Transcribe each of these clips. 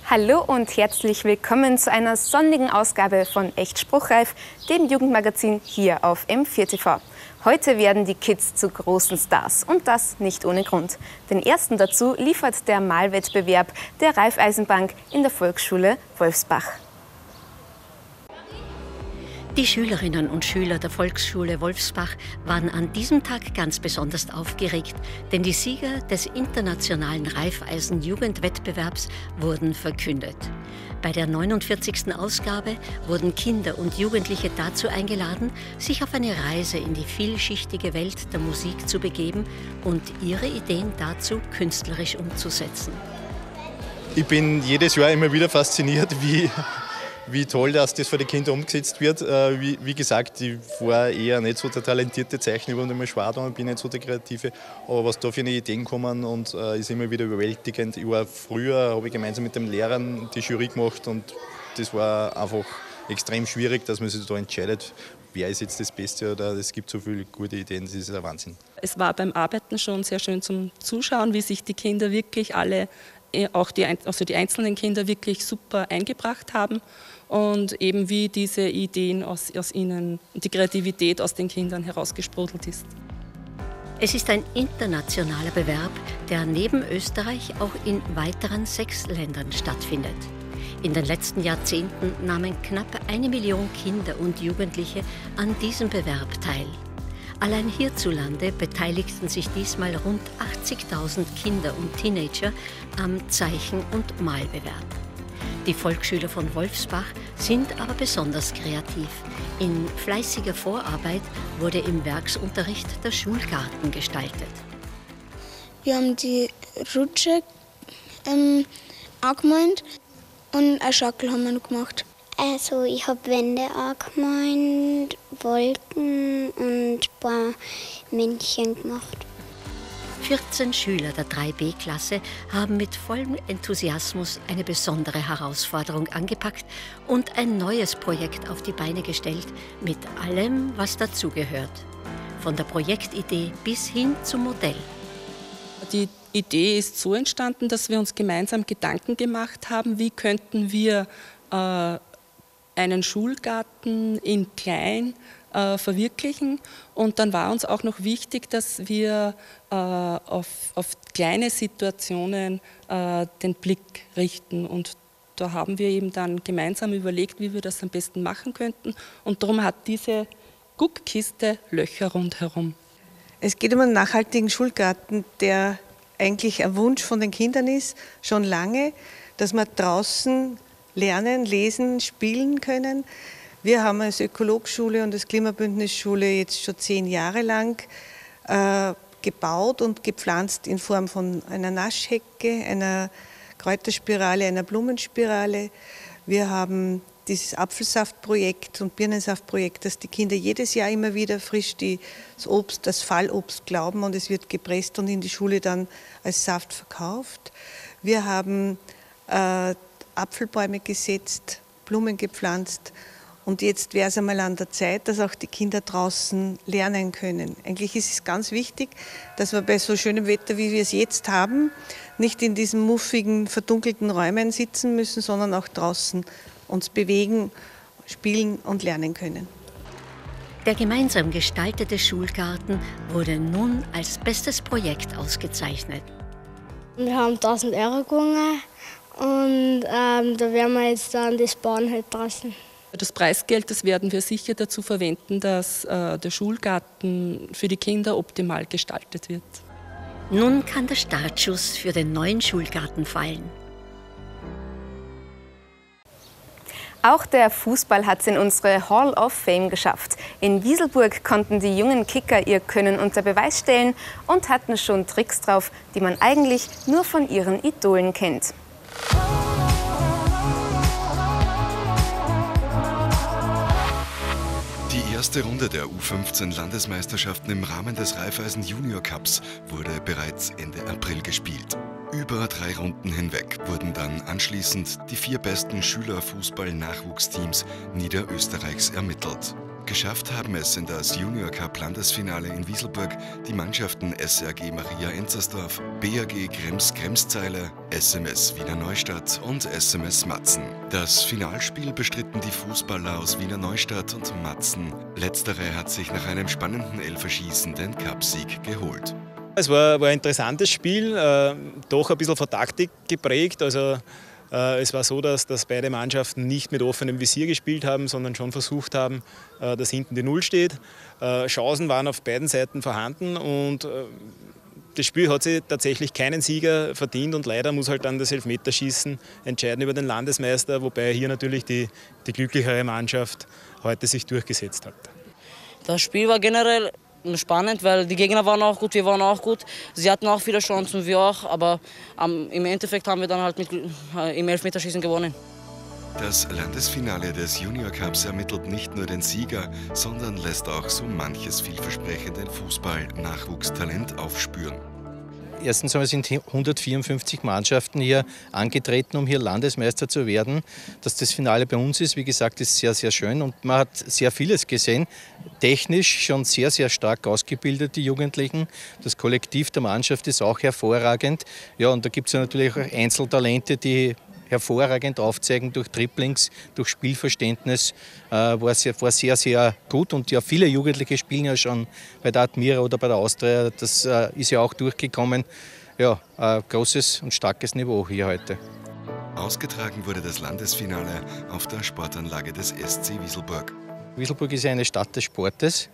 Hallo und herzlich willkommen zu einer sonnigen Ausgabe von Echt Spruchreif, dem Jugendmagazin hier auf M4TV. Heute werden die Kids zu großen Stars und das nicht ohne Grund. Den ersten dazu liefert der Malwettbewerb der Raiffeisenbank in der Volksschule Wolfsbach. Die Schülerinnen und Schüler der Volksschule Wolfsbach waren an diesem Tag ganz besonders aufgeregt, denn die Sieger des internationalen Raiffeisen-Jugendwettbewerbs wurden verkündet. Bei der 49. Ausgabe wurden Kinder und Jugendliche dazu eingeladen, sich auf eine Reise in die vielschichtige Welt der Musik zu begeben und ihre Ideen dazu künstlerisch umzusetzen. Ich bin jedes Jahr immer wieder fasziniert, wie toll, dass das für die Kinder umgesetzt wird. Wie gesagt, ich war eher nicht so der talentierte Zeichner, ich war immer schwer da und bin nicht so der Kreative. Aber was da für eine Ideen kommen und ist immer wieder überwältigend. Früher habe ich gemeinsam mit den Lehrern die Jury gemacht und das war einfach extrem schwierig, dass man sich da entscheidet, wer ist jetzt das Beste oder es gibt so viele gute Ideen, das ist ein Wahnsinn. Es war beim Arbeiten schon sehr schön zum Zuschauen, wie sich die Kinder wirklich alle, auch die einzelnen Kinder wirklich super eingebracht haben und eben wie diese Ideen aus ihnen, die Kreativität aus den Kindern herausgesprudelt ist. Es ist ein internationaler Bewerb, der neben Österreich auch in weiteren 6 Ländern stattfindet. In den letzten Jahrzehnten nahmen knapp 1 Million Kinder und Jugendliche an diesem Bewerb teil. Allein hierzulande beteiligten sich diesmal rund 80.000 Kinder und Teenager am Zeichen- und Malbewerb. Die Volksschüler von Wolfsbach sind aber besonders kreativ. In fleißiger Vorarbeit wurde im Werksunterricht der Schulgarten gestaltet. Wir haben die Rutsche angemalt und ein Schaukel haben wir noch gemacht. Also ich habe Wände angemalt, Wolken und ein paar Männchen gemacht. 14 Schüler der 3B-Klasse haben mit vollem Enthusiasmus eine besondere Herausforderung angepackt und ein neues Projekt auf die Beine gestellt, mit allem, was dazugehört. Von der Projektidee bis hin zum Modell. Die Idee ist so entstanden, dass wir uns gemeinsam Gedanken gemacht haben, wie könnten wir einen Schulgarten in klein verwirklichen. Und dann war uns auch noch wichtig, dass wir auf kleine Situationen den Blick richten. Und da haben wir eben dann gemeinsam überlegt, wie wir das am besten machen könnten. Und darum hat diese Guckkiste Löcher rundherum. Es geht um einen nachhaltigen Schulgarten, der eigentlich ein Wunsch von den Kindern ist, schon lange, dass man draußen lernen, lesen, spielen können. Wir haben als Ökologschule und als Klimabündnisschule jetzt schon 10 Jahre lang gebaut und gepflanzt in Form von einer Naschhecke, einer Kräuterspirale, einer Blumenspirale. Wir haben dieses Apfelsaftprojekt und Birnensaftprojekt, dass die Kinder jedes Jahr immer wieder frisch das Fallobst glauben und es wird gepresst und in die Schule dann als Saft verkauft. Wir haben Apfelbäume gesetzt, Blumen gepflanzt und jetzt wäre es einmal an der Zeit, dass auch die Kinder draußen lernen können. Eigentlich ist es ganz wichtig, dass wir bei so schönem Wetter, wie wir es jetzt haben, nicht in diesen muffigen, verdunkelten Räumen sitzen müssen, sondern auch draußen uns bewegen, spielen und lernen können. Der gemeinsam gestaltete Schulgarten wurde nun als bestes Projekt ausgezeichnet. Wir haben 1.000 Euro gewonnen und da werden wir jetzt dann das bauen halt draußen. Das Preisgeld, das werden wir sicher dazu verwenden, dass der Schulgarten für die Kinder optimal gestaltet wird. Nun kann der Startschuss für den neuen Schulgarten fallen. Auch der Fußball hat es in unsere Hall of Fame geschafft. In Wieselburg konnten die jungen Kicker ihr Können unter Beweis stellen und hatten schon Tricks drauf, die man eigentlich nur von ihren Idolen kennt. Die erste Runde der U15-Landesmeisterschaften im Rahmen des Raiffeisen Junior Cups wurde bereits Ende April gespielt. Über 3 Runden hinweg wurden dann anschließend die 4 besten Schülerfußball-Nachwuchsteams Niederösterreichs ermittelt. Geschafft haben es in das Junior Cup Landesfinale in Wieselburg die Mannschaften SRG Maria Enzersdorf, BAG Krems-Kremszeiler, SMS Wiener Neustadt und SMS Matzen. Das Finalspiel bestritten die Fußballer aus Wiener Neustadt und Matzen. Letztere hat sich nach einem spannenden Elferschießen den Cupsieg geholt. Es war ein interessantes Spiel, doch ein bisschen von Taktik geprägt. Also, es war so, dass beide Mannschaften nicht mit offenem Visier gespielt haben, sondern schon versucht haben, dass hinten die Null steht. Chancen waren auf beiden Seiten vorhanden und das Spiel hat sich tatsächlich keinen Sieger verdient und leider muss halt dann das Elfmeterschießen entscheiden über den Landesmeister, wobei hier natürlich die glücklichere Mannschaft heute sich durchgesetzt hat. Das Spiel war generell spannend, weil die Gegner waren auch gut, wir waren auch gut. Sie hatten auch viele Chancen, wir auch, aber im Endeffekt haben wir dann halt im Elfmeterschießen gewonnen. Das Landesfinale des Junior Cups ermittelt nicht nur den Sieger, sondern lässt auch so manches vielversprechenden Fußball-Nachwuchstalent aufspüren. Erstens einmal sind 154 Mannschaften hier angetreten, um hier Landesmeister zu werden. Dass das Finale bei uns ist, wie gesagt, ist sehr, sehr schön und man hat sehr vieles gesehen. Technisch schon sehr, sehr stark ausgebildet, die Jugendlichen. Das Kollektiv der Mannschaft ist auch hervorragend. Ja, und da gibt es ja natürlich auch Einzeltalente, die hervorragend aufzeigen durch Dribblings, durch Spielverständnis, war sehr, sehr gut. Und ja, viele Jugendliche spielen ja schon bei der Admira oder bei der Austria, das ist ja auch durchgekommen. Ja, großes und starkes Niveau hier heute. Ausgetragen wurde das Landesfinale auf der Sportanlage des SC Wieselburg. Wieselburg ist eine Stadt des Sportes.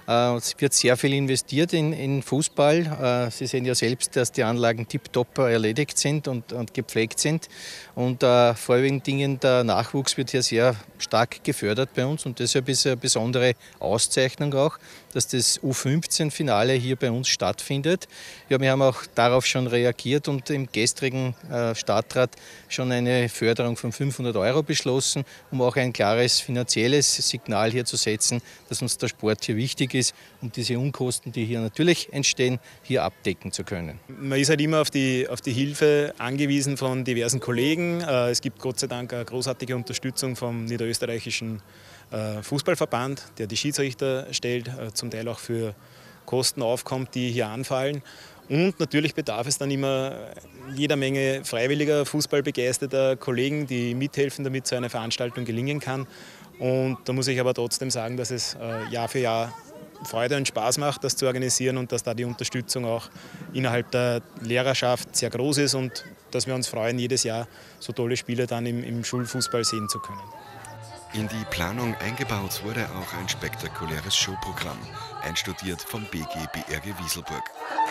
Es wird sehr viel investiert in Fußball. Sie sehen ja selbst, dass die Anlagen tiptop erledigt sind und gepflegt sind. Und vor allen Dingen der Nachwuchs wird hier sehr stark gefördert bei uns. Und deshalb ist eine besondere Auszeichnung auch, dass das U15-Finale hier bei uns stattfindet. Ja, wir haben auch darauf schon reagiert und im gestrigen Stadtrat schon eine Förderung von 500 € beschlossen, um auch ein klares finanzielles Signal hier zu setzen, dass uns der Sport hier wichtig ist, um diese Unkosten, die hier natürlich entstehen, hier abdecken zu können. Man ist halt immer auf die Hilfe angewiesen von diversen Kollegen. Es gibt Gott sei Dank eine großartige Unterstützung vom niederösterreichischen Fußballverband, der die Schiedsrichter stellt, zum Teil auch für Kosten aufkommt, die hier anfallen. Und natürlich bedarf es dann immer jeder Menge freiwilliger, fußballbegeisterter Kollegen, die mithelfen, damit so eine Veranstaltung gelingen kann. Und da muss ich aber trotzdem sagen, dass es Jahr für Jahr Freude und Spaß macht, das zu organisieren und dass da die Unterstützung auch innerhalb der Lehrerschaft sehr groß ist und dass wir uns freuen, jedes Jahr so tolle Spiele dann im Schulfußball sehen zu können. In die Planung eingebaut wurde auch ein spektakuläres Showprogramm, einstudiert vom BG-BRG Wieselburg.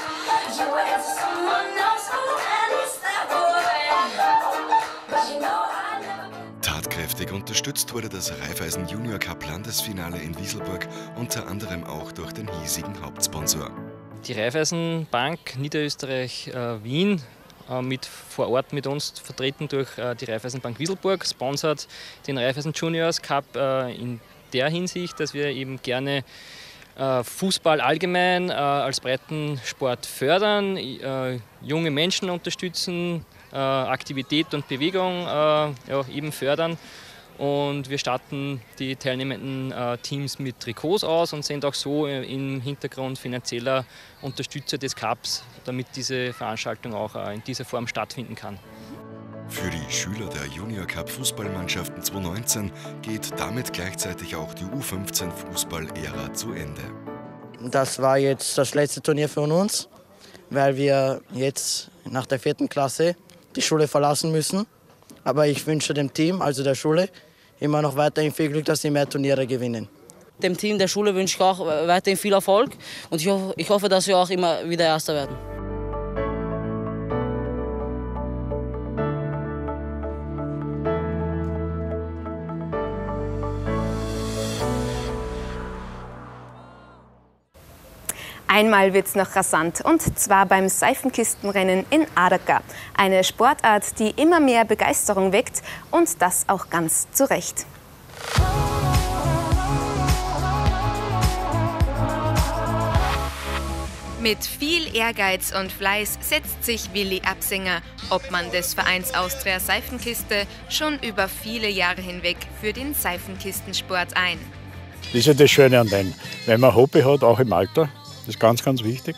Tatkräftig unterstützt wurde das Raiffeisen Junior Cup Landesfinale in Wieselburg unter anderem auch durch den hiesigen Hauptsponsor. Die Raiffeisen Bank Niederösterreich Wien vor Ort mit uns vertreten durch die Raiffeisen Bank Wieselburg, sponsert den Raiffeisen Juniors Cup in der Hinsicht, dass wir eben gerne Fußball allgemein als Breitensport fördern, junge Menschen unterstützen, Aktivität und Bewegung eben fördern. Und wir statten die teilnehmenden Teams mit Trikots aus und sind auch so im Hintergrund finanzieller Unterstützer des Cups, damit diese Veranstaltung auch in dieser Form stattfinden kann. Für die Schüler der Junior Cup Fußballmannschaften 2019 geht damit gleichzeitig auch die U15 Fußball-Ära zu Ende. Das war jetzt das letzte Turnier für uns, weil wir jetzt nach der 4. Klasse die Schule verlassen müssen. Aber ich wünsche dem Team, also der Schule, immer noch weiterhin viel Glück, dass sie mehr Turniere gewinnen. Dem Team der Schule wünsche ich auch weiterhin viel Erfolg und ich hoffe, dass wir auch immer wieder Erster werden. Einmal wird's noch rasant, und zwar beim Seifenkistenrennen in Aderka. Eine Sportart, die immer mehr Begeisterung weckt, und das auch ganz zu Recht. Mit viel Ehrgeiz und Fleiß setzt sich Willi Absinger, Obmann des Vereins Austria Seifenkiste, schon über viele Jahre hinweg für den Seifenkistensport ein. Das ist ja das Schöne an denen. Wenn man ein Hobby hat, auch im Alter, das ist ganz, ganz wichtig.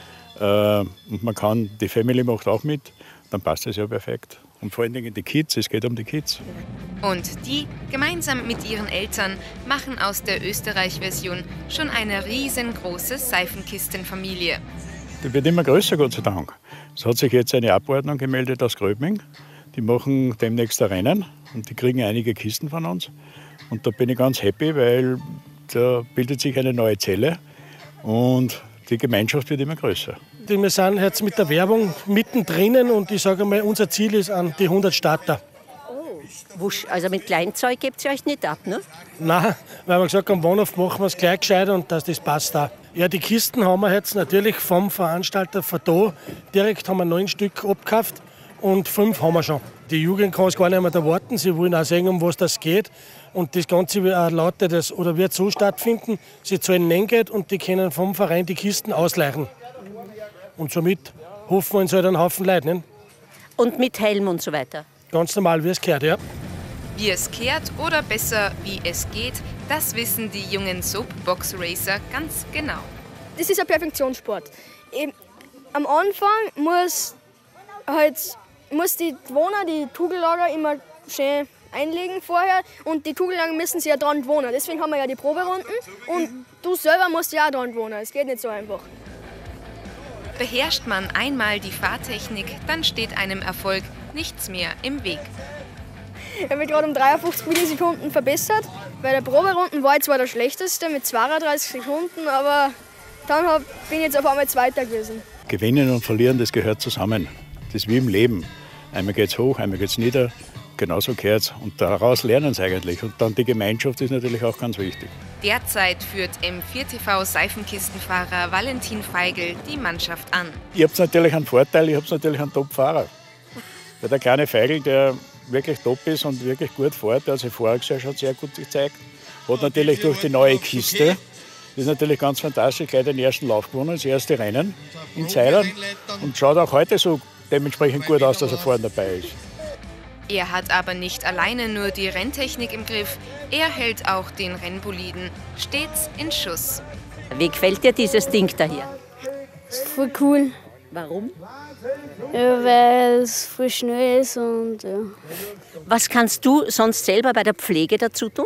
Und man kann, die Family macht auch mit, dann passt das ja perfekt. Und vor allen Dingen die Kids, es geht um die Kids. Und die, gemeinsam mit ihren Eltern, machen aus der Österreich-Version schon eine riesengroße Seifenkistenfamilie. Die wird immer größer, Gott sei Dank. Es hat sich jetzt eine Abordnung gemeldet aus Gröbming. Die machen demnächst ein Rennen und die kriegen einige Kisten von uns. Und da bin ich ganz happy, weil da bildet sich eine neue Zelle und die Gemeinschaft wird immer größer. Wir sind jetzt mit der Werbung mittendrin und ich sage mal, unser Ziel ist an die 100 Starter. Oh, also mit Kleinzeug gebt ihr euch nicht ab, ne? Nein, weil wir gesagt haben, am Wohnhof machen wir es gleich gescheit und dass das passt da. Ja, die Kisten haben wir jetzt natürlich vom Veranstalter von da. Direkt haben wir 9 Stück abgekauft und 5 haben wir schon. Die Jugend kann es gar nicht mehr da warten, sie wollen auch sehen, um was das geht. Und das Ganze wird so stattfinden, sie zahlen Nenngeld und die können vom Verein die Kisten ausleihen. Und somit hoffen wir uns halt einen Haufen Leute. Nicht? Und mit Helm und so weiter? Ganz normal, wie es gehört, ja. Wie es kehrt oder besser, wie es geht, das wissen die jungen Soapbox-Racer ganz genau. Das ist ein Perfektionssport. Am Anfang muss die Wohner die Kugellager immer schön einlegen vorher und die Kugellager müssen sie ja dran wohnen. Deswegen haben wir ja die Proberunden und du selber musst ja auch dran wohnen. Es geht nicht so einfach. Beherrscht man einmal die Fahrtechnik, dann steht einem Erfolg nichts mehr im Weg. Ich habe mich gerade um 53 Millisekunden verbessert. Bei der Proberunden war ich zwar der schlechteste mit 32 Sekunden, aber dann bin ich jetzt auf einmal Zweiter gewesen. Gewinnen und verlieren, das gehört zusammen. Das ist wie im Leben. Einmal geht es hoch, einmal geht es nieder. Genauso gehört es. Und daraus lernen sie eigentlich. Und dann die Gemeinschaft ist natürlich auch ganz wichtig. Derzeit führt M4TV-Seifenkistenfahrer Valentin Feigl die Mannschaft an. Ich habe natürlich einen Vorteil, ich habe natürlich einen Top-Fahrer. Der kleine Feigl, der wirklich top ist und wirklich gut fährt, der hat sich voriges Jahr schon sehr gut gezeigt. Hat natürlich durch die neue Kiste, das ist natürlich ganz fantastisch, gleich den ersten Lauf gewonnen, das erste Rennen in Zeilern. Und schaut auch heute so dementsprechend gut aus, dass er vorne dabei ist. Er hat aber nicht alleine nur die Renntechnik im Griff, er hält auch den Rennboliden stets in Schuss. Wie gefällt dir dieses Ding da hier? Das ist voll cool. Warum? Ja, weil es voll schnell ist und ja. Was kannst du sonst selber bei der Pflege dazu tun?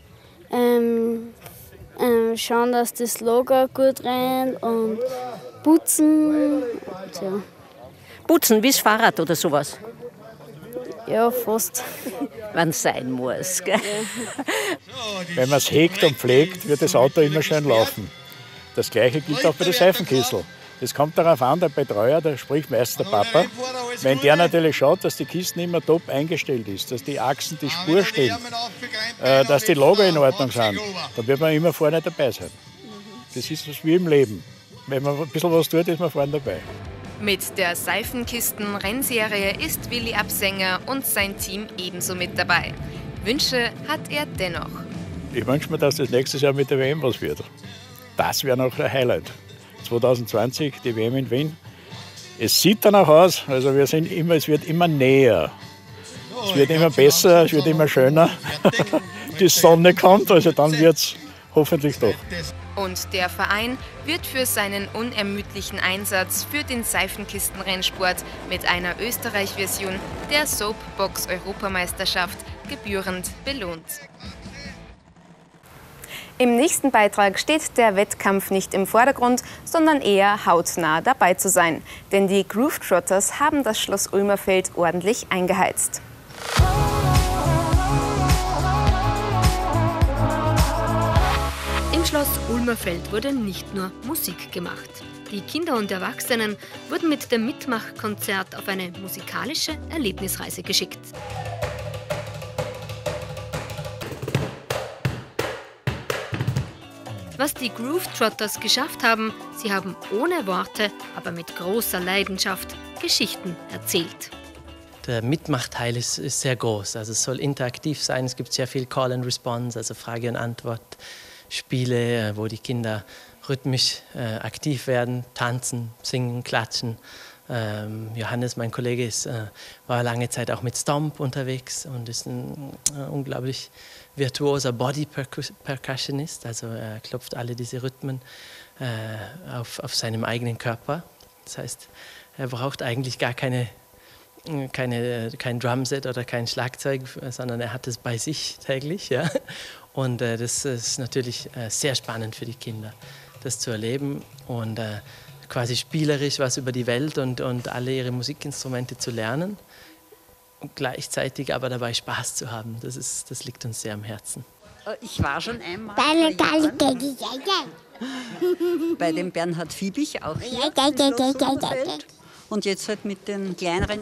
Schauen, dass das Lager gut rennt und putzen. Und ja. Putzen wie das Fahrrad oder sowas? Ja, fast. Wenn es sein muss. Gell? Wenn man es hegt und pflegt, wird das Auto immer schön laufen. Das Gleiche gilt auch bei den Seifenkisteln. Es kommt darauf an, der Betreuer, da spricht meist der Papa, wenn der natürlich schaut, dass die Kisten immer top eingestellt ist, dass die Achsen, die Spur stehen, dass die Lager in Ordnung sind, dann wird man immer vorne dabei sein. Das ist wie im Leben. Wenn man ein bisschen was tut, ist man vorne dabei. Mit der Seifenkisten-Rennserie ist Willi Absänger und sein Team ebenso mit dabei. Wünsche hat er dennoch. Ich wünsche mir, dass das nächstes Jahr mit der WM was wird. Das wäre noch ein Highlight. 2020, die WM in Wien. Es sieht danach aus, also es wird immer näher. Es wird immer besser, es wird immer schöner. Die Sonne kommt, also dann wird es hoffentlich doch. Und der Verein wird für seinen unermüdlichen Einsatz für den Seifenkistenrennsport mit einer Österreich-Version der Soapbox-Europameisterschaft gebührend belohnt. Im nächsten Beitrag steht der Wettkampf nicht im Vordergrund, sondern eher hautnah dabei zu sein. Denn die Groove Trotters haben das Schloss Ulmerfeld ordentlich eingeheizt. Im Schloss Ulmerfeld wurde nicht nur Musik gemacht. Die Kinder und Erwachsenen wurden mit dem Mitmachkonzert auf eine musikalische Erlebnisreise geschickt. Was die Groove Trotters geschafft haben, sie haben ohne Worte, aber mit großer Leidenschaft Geschichten erzählt. Der Mitmachteil ist sehr groß, also es soll interaktiv sein. Es gibt sehr viel Call and Response, also Frage- und Antwort-Spiele, wo die Kinder rhythmisch aktiv werden, tanzen, singen, klatschen. Johannes, mein Kollege, war lange Zeit auch mit Stomp unterwegs und ist ein unglaublich virtuoser Body-Percussionist. Also er klopft alle diese Rhythmen auf seinem eigenen Körper. Das heißt, er braucht eigentlich gar kein Drumset oder kein Schlagzeug, sondern er hat es bei sich täglich. Ja? Und das ist natürlich sehr spannend für die Kinder, das zu erleben und quasi spielerisch was über die Welt und alle ihre Musikinstrumente zu lernen und gleichzeitig aber dabei Spaß zu haben. Das liegt uns sehr am Herzen. Ich war schon einmal bei dem Bernhard Fiebig, auch hier in und jetzt halt mit den kleineren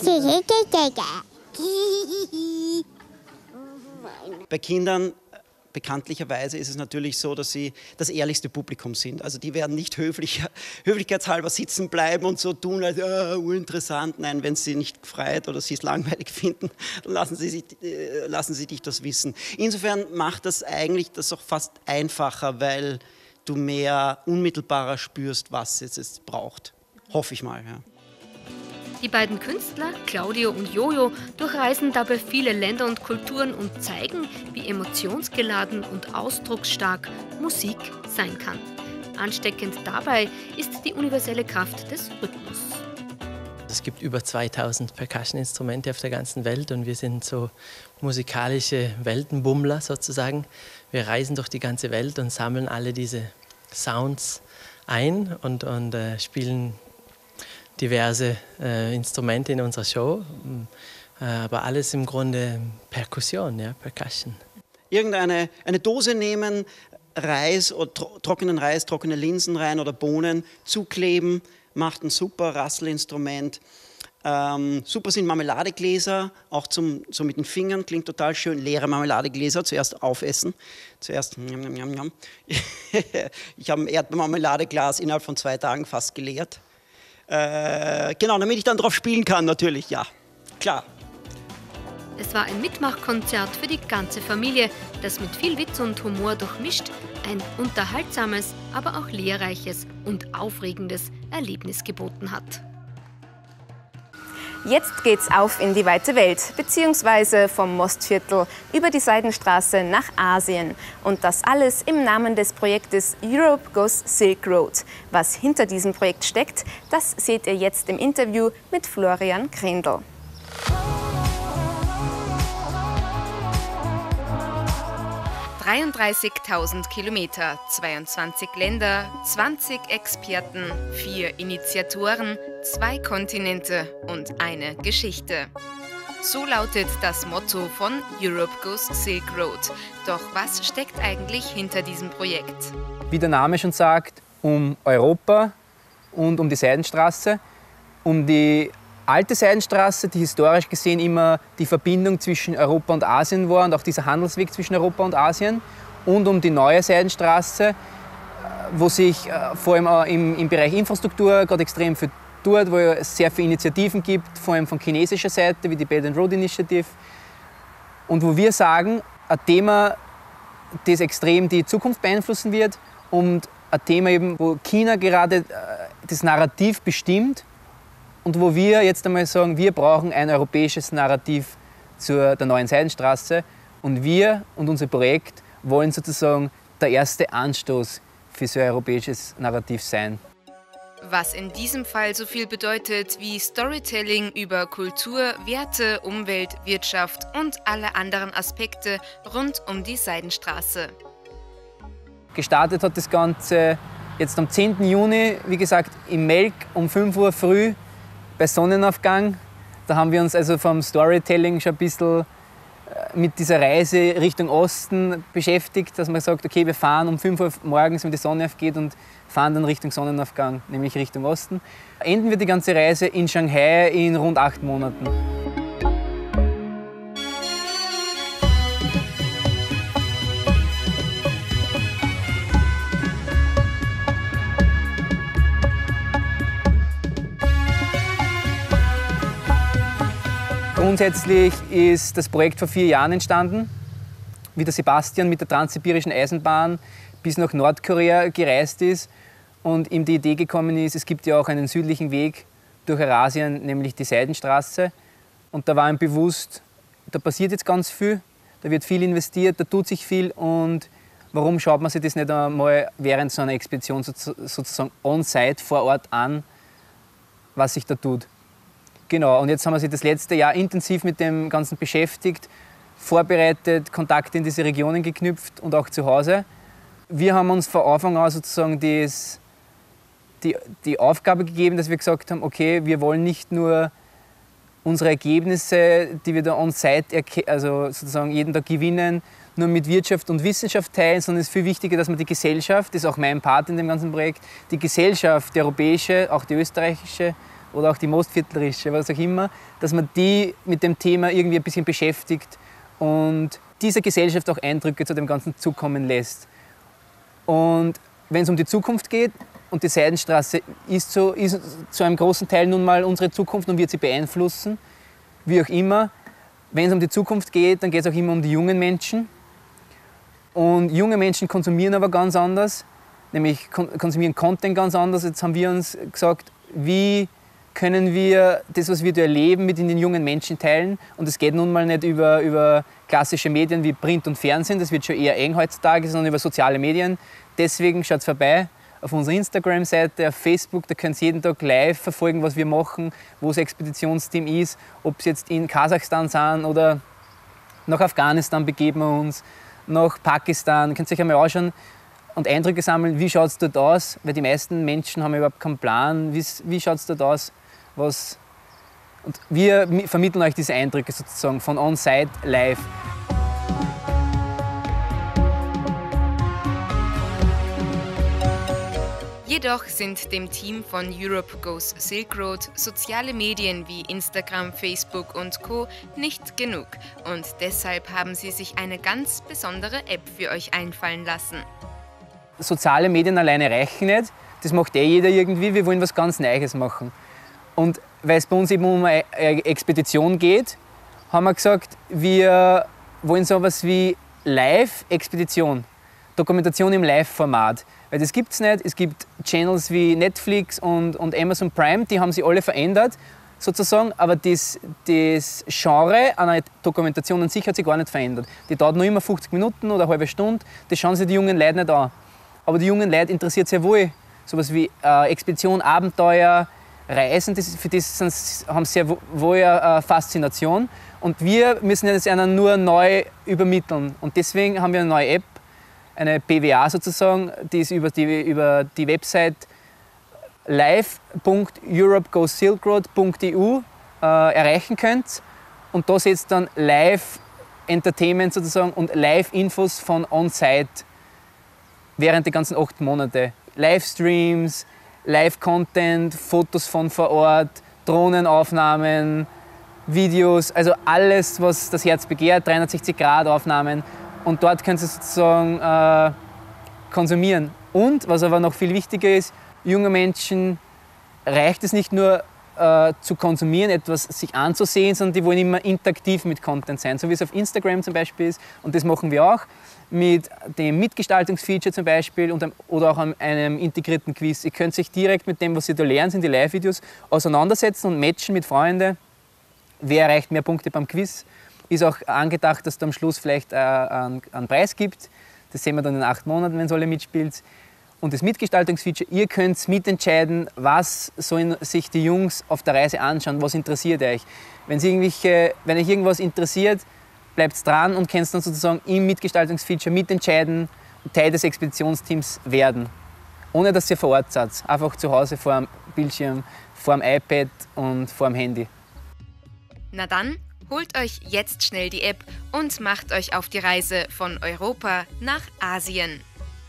Bei Kindern bekanntlicherweise ist es natürlich so, dass sie das ehrlichste Publikum sind. Also die werden nicht höflichkeitshalber sitzen bleiben und so tun, als uninteressant. Nein, wenn sie nicht gefreut oder sie es langweilig finden, dann lassen sie dich das wissen. Insofern macht das eigentlich das auch fast einfacher, weil du mehr unmittelbarer spürst, was es jetzt braucht. Hoffe ich mal, ja. Die beiden Künstler, Claudio und Jojo, durchreisen dabei viele Länder und Kulturen und zeigen, wie emotionsgeladen und ausdrucksstark Musik sein kann. Ansteckend dabei ist die universelle Kraft des Rhythmus. Es gibt über 2000 Percussion-Instrumente auf der ganzen Welt und wir sind so musikalische Weltenbummler sozusagen. Wir reisen durch die ganze Welt und sammeln alle diese Sounds ein und spielen diverse Instrumente in unserer Show, aber alles im Grunde Perkussion, ja, Percussion. Eine Dose nehmen, Reis, oder trockenen Reis, trockene Linsen rein oder Bohnen, zukleben, macht ein super Rasselinstrument. Super sind Marmeladegläser, auch so mit den Fingern, klingt total schön. Leere Marmeladegläser, zuerst aufessen. Zuerst Ich habe ein Erdbeermarmeladeglas innerhalb von 2 Tagen fast geleert. Genau, damit ich dann drauf spielen kann, natürlich, ja, klar. Es war ein Mitmachkonzert für die ganze Familie, das mit viel Witz und Humor durchmischt ein unterhaltsames, aber auch lehrreiches und aufregendes Erlebnis geboten hat. Jetzt geht's auf in die weite Welt, beziehungsweise vom Mostviertel über die Seidenstraße nach Asien. Und das alles im Namen des Projektes Europe Goes Silk Road. Was hinter diesem Projekt steckt, das seht ihr jetzt im Interview mit Florian Grindl. 33.000 Kilometer, 22 Länder, 20 Experten, 4 Initiatoren, 2 Kontinente und eine Geschichte. So lautet das Motto von Europe Goes Silk Road. Doch was steckt eigentlich hinter diesem Projekt? Wie der Name schon sagt, um Europa und um die Seidenstraße, um die alte Seidenstraße, die historisch gesehen immer die Verbindung zwischen Europa und Asien war und auch dieser Handelsweg zwischen Europa und Asien, und um die neue Seidenstraße, wo sich vor allem im Bereich Infrastruktur gerade extrem viel tut, wo es sehr viele Initiativen gibt, vor allem von chinesischer Seite, wie die Belt and Road Initiative, und wo wir sagen, ein Thema, das extrem die Zukunft beeinflussen wird und ein Thema, eben, wo China gerade das Narrativ bestimmt. Und wo wir jetzt einmal sagen, wir brauchen ein europäisches Narrativ der neuen Seidenstraße. Und wir und unser Projekt wollen sozusagen der erste Anstoß für so ein europäisches Narrativ sein. Was in diesem Fall so viel bedeutet wie Storytelling über Kultur, Werte, Umwelt, Wirtschaft und alle anderen Aspekte rund um die Seidenstraße. Gestartet hat das Ganze jetzt am 10. Juni, wie gesagt, im Melk um 5 Uhr früh. Bei Sonnenaufgang, da haben wir uns also vom Storytelling schon ein bisschen mit dieser Reise Richtung Osten beschäftigt, dass man sagt, okay, wir fahren um 5 Uhr morgens, wenn die Sonne aufgeht, und fahren dann Richtung Sonnenaufgang, nämlich Richtung Osten. Enden wir die ganze Reise in Shanghai in rund 8 Monaten. Grundsätzlich ist das Projekt vor 4 Jahren entstanden, wie der Sebastian mit der Transsibirischen Eisenbahn bis nach Nordkorea gereist ist und ihm die Idee gekommen ist, es gibt ja auch einen südlichen Weg durch Eurasien, nämlich die Seidenstraße. Und da war ihm bewusst, da passiert jetzt ganz viel, da wird viel investiert, da tut sich viel und warum schaut man sich das nicht einmal während so einer Expedition sozusagen on-site vor Ort an, was sich da tut. Genau, und jetzt haben wir sich das letzte Jahr intensiv mit dem Ganzen beschäftigt, vorbereitet, Kontakte in diese Regionen geknüpft und auch zu Hause. Wir haben uns von Anfang an sozusagen die Aufgabe gegeben, dass wir gesagt haben, okay, wir wollen nicht nur unsere Ergebnisse, die wir da on-site also sozusagen jeden Tag gewinnen, nur mit Wirtschaft und Wissenschaft teilen, sondern es ist viel wichtiger, dass man die Gesellschaft, das ist auch mein Part in dem ganzen Projekt, die Gesellschaft, die europäische, auch die österreichische oder auch die mostviertlerische, was auch immer, dass man die mit dem Thema irgendwie ein bisschen beschäftigt und dieser Gesellschaft auch Eindrücke zu dem Ganzen zukommen lässt. Und wenn es um die Zukunft geht, und die Seidenstraße ist zu einem großen Teil nun mal unsere Zukunft und wird sie beeinflussen, wie auch immer. Wenn es um die Zukunft geht, dann geht es auch immer um die jungen Menschen. Und junge Menschen konsumieren aber ganz anders, nämlich konsumieren Content ganz anders. Jetzt haben wir uns gesagt, wie können wir das, was wir da erleben, mit in den jungen Menschen teilen. Und es geht nun mal nicht über klassische Medien wie Print und Fernsehen, das wird schon eher eng heutzutage, sondern über soziale Medien. Deswegen schaut vorbei auf unserer Instagram-Seite, auf Facebook, da könnt ihr jeden Tag live verfolgen, was wir machen, wo das Expeditionsteam ist, ob es jetzt in Kasachstan sind oder nach Afghanistan begeben wir uns, nach Pakistan. Könnt ihr euch einmal anschauen und Eindrücke sammeln, wie schaut es dort aus, weil die meisten Menschen haben überhaupt keinen Plan, wie schaut es dort aus, was. Und wir vermitteln euch diese Eindrücke sozusagen von on-site live. Jedoch sind dem Team von Europe Goes Silk Road soziale Medien wie Instagram, Facebook und Co. nicht genug und deshalb haben sie sich eine ganz besondere App für euch einfallen lassen. Soziale Medien alleine reichen nicht, das macht jeder irgendwie, wir wollen was ganz Neues machen. Und weil es bei uns eben um eine Expedition geht, haben wir gesagt, wir wollen so etwas wie Live-Expedition, Dokumentation im Live-Format. Weil das gibt es nicht. Es gibt Channels wie Netflix und Amazon Prime, die haben sich alle verändert, sozusagen. Aber das Genre einer Dokumentation an sich hat sich gar nicht verändert. Die dauert nur immer 50 Minuten oder eine halbe Stunde. Das schauen sich die jungen Leute nicht an. Aber die jungen Leute interessiert sehr wohl sowas wie Expedition, Abenteuer, Reisen. Für das haben sie sehr wohl eine Faszination. Und wir müssen das ihnen nur neu übermitteln. Und deswegen haben wir eine neue App, eine PWA sozusagen, die ist über die Website live.europegosilkroad.eu erreichen könnt. Und da seht ihr dann Live-Entertainment sozusagen und Live-Infos von On-Site während der ganzen 8 Monate. Livestreams, Live-Content, Fotos von vor Ort, Drohnenaufnahmen, Videos, also alles, was das Herz begehrt, 360-Grad-Aufnahmen. Und dort könnt ihr sozusagen konsumieren. Und, was aber noch viel wichtiger ist, junge Menschen reicht es nicht nur zu konsumieren, etwas sich anzusehen, sondern die wollen immer interaktiv mit Content sein, so wie es auf Instagram zum Beispiel ist. Und das machen wir auch mit dem Mitgestaltungsfeature zum Beispiel oder auch an einem integrierten Quiz. Ihr könnt sich direkt mit dem, was ihr da lernt, in die Live-Videos auseinandersetzen und matchen mit Freunden. Wer erreicht mehr Punkte beim Quiz? Ist auch angedacht, dass es am Schluss vielleicht einen Preis gibt. Das sehen wir dann in 8 Monaten, wenn es alle mitspielt. Und das Mitgestaltungsfeature, ihr könnt mitentscheiden, was sollen sich die Jungs auf der Reise anschauen, was interessiert euch. Wenn euch irgendwas interessiert, bleibt dran und könnt dann sozusagen im Mitgestaltungsfeature mitentscheiden und Teil des Expeditionsteams werden. Ohne dass ihr vor Ort seid, einfach zu Hause vor dem Bildschirm, vor dem iPad und vor dem Handy. Na dann, holt euch jetzt schnell die App und macht euch auf die Reise von Europa nach Asien.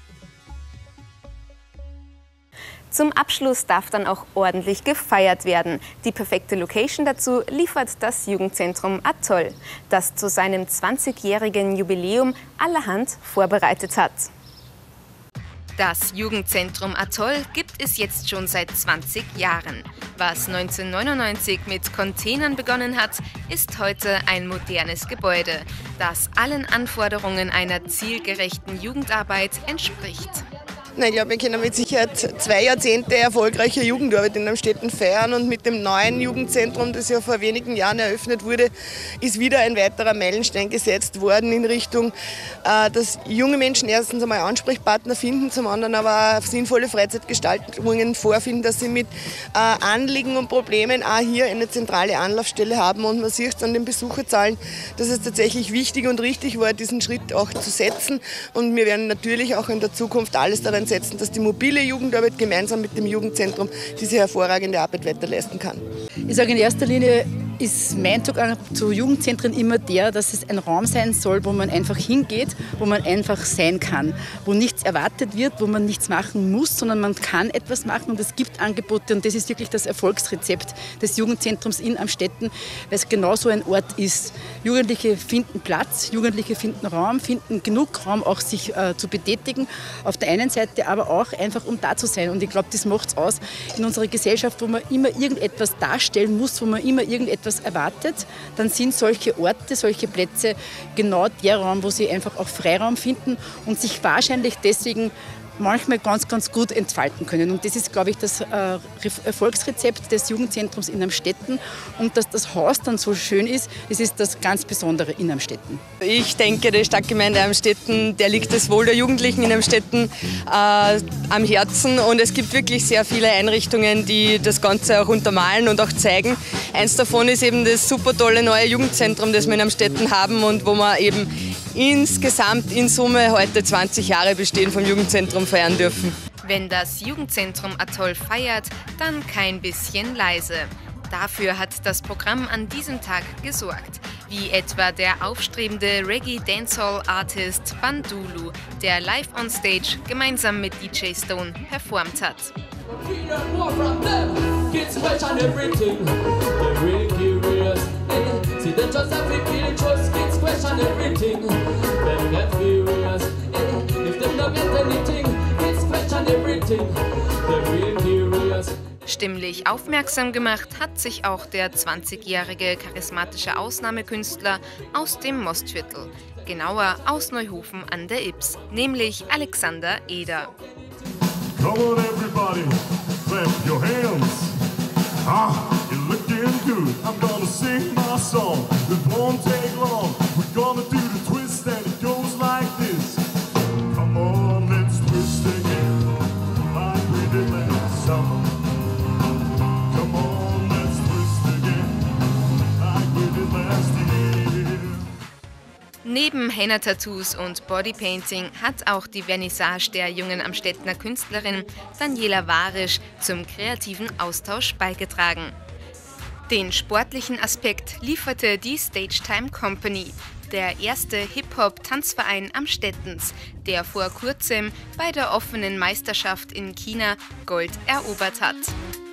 Zum Abschluss darf dann auch ordentlich gefeiert werden. Die perfekte Location dazu liefert das Jugendzentrum Atoll, das zu seinem 20-jährigen Jubiläum allerhand vorbereitet hat. Das Jugendzentrum Atoll gibt es jetzt schon seit 20 Jahren. Was 1999 mit Containern begonnen hat, ist heute ein modernes Gebäude, das allen Anforderungen einer zielgerechten Jugendarbeit entspricht. Na, ich glaube, wir können mit Sicherheit 2 Jahrzehnte erfolgreicher Jugendarbeit in Amstetten feiern und mit dem neuen Jugendzentrum, das ja vor wenigen Jahren eröffnet wurde, ist wieder ein weiterer Meilenstein gesetzt worden in Richtung, dass junge Menschen erstens einmal Ansprechpartner finden, zum anderen aber auch sinnvolle Freizeitgestaltungen vorfinden, dass sie mit Anliegen und Problemen auch hier eine zentrale Anlaufstelle haben und man sieht es an den Besucherzahlen, dass es tatsächlich wichtig und richtig war, diesen Schritt auch zu setzen und wir werden natürlich auch in der Zukunft alles daran setzen, dass die mobile Jugendarbeit gemeinsam mit dem Jugendzentrum diese hervorragende Arbeit weiter leisten kann. Ich sage, in erster Linie ist mein Zugang zu Jugendzentren immer der, dass es ein Raum sein soll, wo man einfach hingeht, wo man einfach sein kann, wo nichts erwartet wird, wo man nichts machen muss, sondern man kann etwas machen und es gibt Angebote und das ist wirklich das Erfolgsrezept des Jugendzentrums in Amstetten, weil es genau so ein Ort ist. Jugendliche finden Platz, Jugendliche finden Raum, finden genug Raum, auch sich zu betätigen. Auf der einen Seite aber auch einfach, um da zu sein. Und ich glaube, das macht es aus in unserer Gesellschaft, wo man immer irgendetwas darstellen muss, wo man immer irgendetwas erwartet. Dann sind solche Orte, solche Plätze genau der Raum, wo sie einfach auch Freiraum finden und sich wahrscheinlich deswegen manchmal ganz, ganz gut entfalten können. Und das ist, glaube ich, das Erfolgsrezept des Jugendzentrums in Amstetten. Und dass das Haus dann so schön ist, das ist das ganz Besondere in Amstetten. Ich denke, der Stadtgemeinde Amstetten, der liegt das Wohl der Jugendlichen in Amstetten am Herzen. Und es gibt wirklich sehr viele Einrichtungen, die das Ganze auch untermalen und auch zeigen. Eins davon ist eben das super tolle neue Jugendzentrum, das wir in Amstetten haben und wo wir eben insgesamt in Summe heute 20 Jahre Bestehen vom Jugendzentrum feiern dürfen. Wenn das Jugendzentrum Atoll feiert, dann kein bisschen leise. Dafür hat das Programm an diesem Tag gesorgt, wie etwa der aufstrebende Reggae-Dancehall-Artist Bandulu, der live on stage gemeinsam mit DJ Stone performt hat. Stimmlich aufmerksam gemacht hat sich auch der 20-jährige charismatische Ausnahmekünstler aus dem Mostviertel, genauer aus Neuhofen an der Ybbs, nämlich Alexander Eder. Come on everybody, clap your hands. Ah, you're looking good. I'm gonna sing my song. It won't take long. We're gonna do the twist and it goes like this. Come on, let's twist again, like we did last summer. Come on, let's twist again, like we did last year. Neben Henna-Tattoos und Bodypainting hat auch die Vernissage der jungen Amstettener Künstlerin Daniela Warisch zum kreativen Austausch beigetragen. Den sportlichen Aspekt lieferte die Stagetime Company, der erste Hip-Hop-Tanzverein Amstettens, der vor kurzem bei der offenen Meisterschaft in China Gold erobert hat.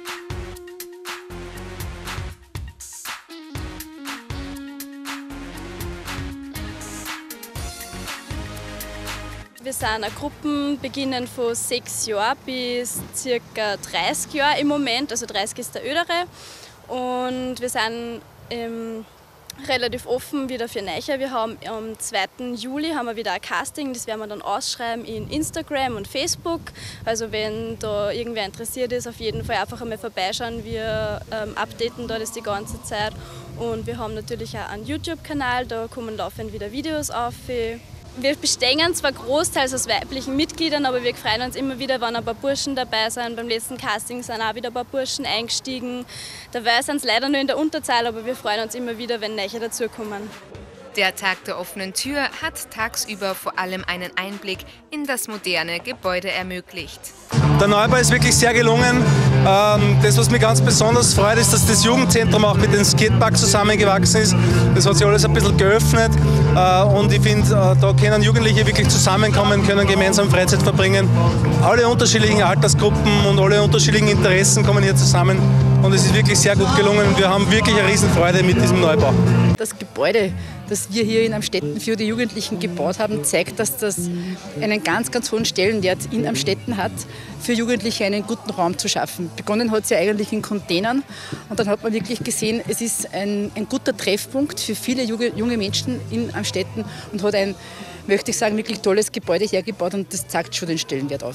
Wir sind eine Gruppe, beginnen von 6 Jahren bis ca. 30 Jahren im Moment, also 30 ist der Ödere. Und wir sind relativ offen wieder für Neue. Wir haben am 2. Juli haben wir wieder ein Casting, das werden wir dann ausschreiben in Instagram und Facebook. Also wenn da irgendwer interessiert ist, auf jeden Fall einfach einmal vorbeischauen. Wir updaten da das die ganze Zeit. Und wir haben natürlich auch einen YouTube-Kanal, da kommen laufend wieder Videos auf. Wir bestehen zwar großteils aus weiblichen Mitgliedern, aber wir freuen uns immer wieder, wenn ein paar Burschen dabei sind. Beim letzten Casting sind auch wieder ein paar Burschen eingestiegen. Dabei sind es leider nur in der Unterzahl, aber wir freuen uns immer wieder, wenn neue dazukommen. Der Tag der offenen Tür hat tagsüber vor allem einen Einblick in das moderne Gebäude ermöglicht. Der Neubau ist wirklich sehr gelungen. Das, was mich ganz besonders freut, ist, dass das Jugendzentrum auch mit dem Skatepark zusammengewachsen ist. Das hat sich alles ein bisschen geöffnet und ich finde, da können Jugendliche wirklich zusammenkommen, können gemeinsam Freizeit verbringen. Alle unterschiedlichen Altersgruppen und alle unterschiedlichen Interessen kommen hier zusammen und es ist wirklich sehr gut gelungen und wir haben wirklich eine Riesenfreude mit diesem Neubau. Das Gebäude, das wir hier in Amstetten für die Jugendlichen gebaut haben, zeigt, dass das einen ganz, ganz hohen Stellenwert in Amstetten hat, für Jugendliche einen guten Raum zu schaffen. Begonnen hat es ja eigentlich in Containern und dann hat man wirklich gesehen, es ist ein guter Treffpunkt für viele junge Menschen in Amstetten und hat ein, möchte ich sagen, wirklich tolles Gebäude hergebaut und das zeigt schon den Stellenwert auf.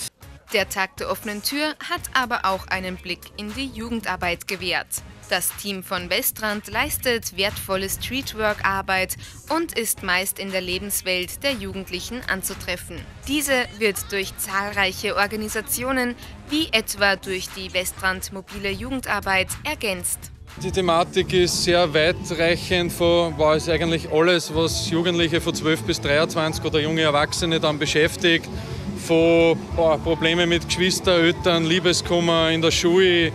Der Tag der offenen Tür hat aber auch einen Blick in die Jugendarbeit gewährt. Das Team von Westrand leistet wertvolle Streetwork-Arbeit und ist meist in der Lebenswelt der Jugendlichen anzutreffen. Diese wird durch zahlreiche Organisationen, wie etwa durch die Westrand Mobile Jugendarbeit, ergänzt. Die Thematik ist sehr weitreichend, war es eigentlich alles, was Jugendliche von 12 bis 23 oder junge Erwachsene dann beschäftigt. Von Problemen mit Geschwistern, Eltern, Liebeskummer in der Schule,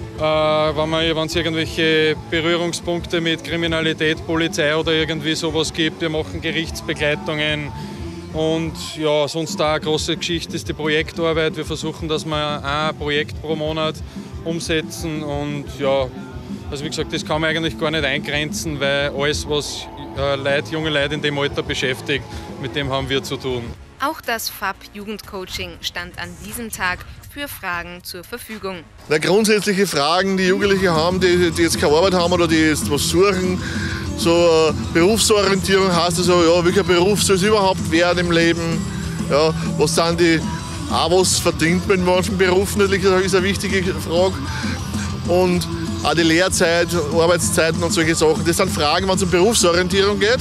wenn es irgendwelche Berührungspunkte mit Kriminalität, Polizei oder irgendwie sowas gibt. Wir machen Gerichtsbegleitungen und ja, sonst da eine große Geschichte ist die Projektarbeit. Wir versuchen, dass wir ein Projekt pro Monat umsetzen und ja, also wie gesagt, das kann man eigentlich gar nicht eingrenzen, weil alles, was junge Leute in dem Alter beschäftigt, mit dem haben wir zu tun. Auch das FAB-Jugendcoaching stand an diesem Tag für Fragen zur Verfügung. Na, grundsätzliche Fragen, die Jugendliche haben, die jetzt keine Arbeit haben oder die jetzt was suchen. So Berufsorientierung heißt also, ja, welcher Beruf soll es überhaupt werden im Leben? Ja, was sind die, auch was verdient man in manchen Berufen, natürlich ist eine wichtige Frage. Und auch die Lehrzeit, Arbeitszeiten und solche Sachen. Das sind Fragen, wenn es um Berufsorientierung geht.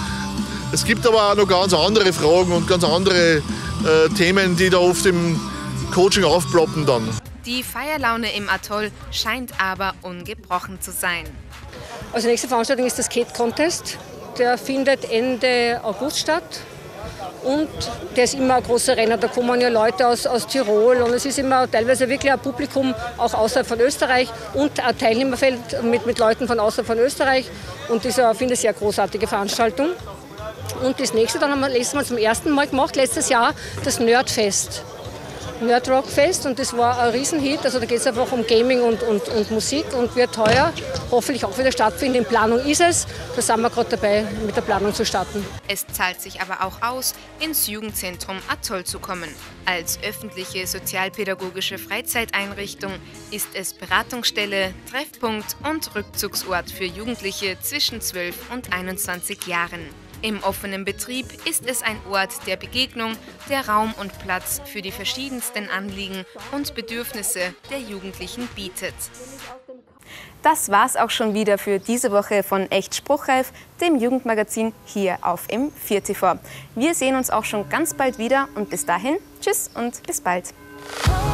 Es gibt aber auch noch ganz andere Fragen und ganz andere Themen, die da oft im Coaching aufploppen dann. Die Feierlaune im Atoll scheint aber ungebrochen zu sein. Also die nächste Veranstaltung ist der Skate Contest. Der findet Ende August statt. Und der ist immer ein großer Renner. Da kommen ja Leute aus Tirol und es ist immer teilweise wirklich ein Publikum auch außerhalb von Österreich und ein Teilnehmerfeld mit Leuten von außerhalb von Österreich. Und das finde ich eine sehr großartige Veranstaltung. Und das nächste, dann haben wir letztes Mal zum ersten Mal gemacht, letztes Jahr, das Nerdfest. Nerdrockfest und das war ein Riesenhit. Also da geht es einfach um Gaming und Musik und wird heuer hoffentlich auch wieder stattfinden. In Planung ist es. Da sind wir gerade dabei, mit der Planung zu starten. Es zahlt sich aber auch aus, ins Jugendzentrum Atoll zu kommen. Als öffentliche sozialpädagogische Freizeiteinrichtung ist es Beratungsstelle, Treffpunkt und Rückzugsort für Jugendliche zwischen 12 und 21 Jahren. Im offenen Betrieb ist es ein Ort der Begegnung, der Raum und Platz für die verschiedensten Anliegen und Bedürfnisse der Jugendlichen bietet. Das war's auch schon wieder für diese Woche von Echt Spruchreif, dem Jugendmagazin hier auf M4TV. Wir sehen uns auch schon ganz bald wieder und bis dahin, tschüss und bis bald.